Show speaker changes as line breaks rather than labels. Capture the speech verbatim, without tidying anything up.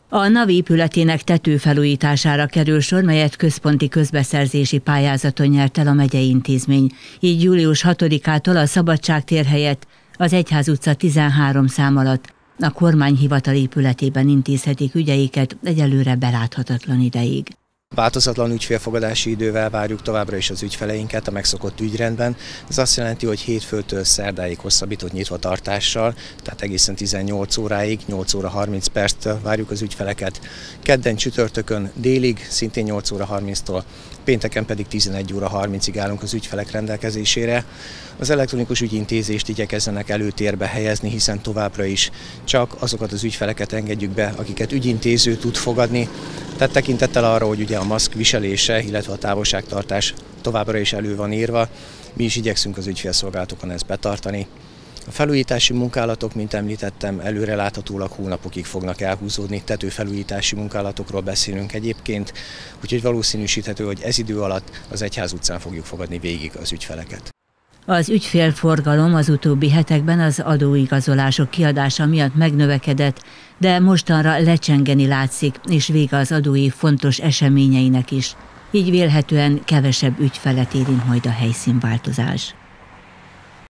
A NAV épületének tetőfelújítására kerül sor, melyet központi közbeszerzési pályázaton nyert el a megyei intézmény. Így július hatodikától a Szabadságtér helyett az Egyház utca tizenhárom szám alatt a kormányhivatal épületében intézhetik ügyeiket egyelőre beláthatatlan ideig.
Változatlan ügyfélfogadási idővel várjuk továbbra is az ügyfeleinket a megszokott ügyrendben. Ez azt jelenti, hogy hétfőtől szerdáig hosszabbított nyitvatartással, tehát egészen tizennyolc óráig, nyolc óra harminc perctől várjuk az ügyfeleket. Kedden, csütörtökön délig, szintén nyolc óra harminctól, pénteken pedig tizenegy óra harmincig állunk az ügyfelek rendelkezésére. Az elektronikus ügyintézést igyekezzenek előtérbe helyezni, hiszen továbbra is csak azokat az ügyfeleket engedjük be, akiket ügyintéző tud fogadni. Tehát tekintettel arra, hogy ugye a maszk viselése, illetve a távolságtartás továbbra is elő van írva, mi is igyekszünk az ügyfélszolgálatokon ezt betartani. A felújítási munkálatok, mint említettem, előreláthatólag hónapokig fognak elhúzódni, tetőfelújítási munkálatokról beszélünk egyébként, úgyhogy valószínűsíthető, hogy ez idő alatt az Egyház utcán fogjuk fogadni végig az ügyfeleket.
Az ügyfélforgalom az utóbbi hetekben az adóigazolások kiadása miatt megnövekedett, de mostanra lecsengeni látszik, és vége az adóév fontos eseményeinek is. Így vélhetően kevesebb ügyfelet érint majd a helyszínváltozás.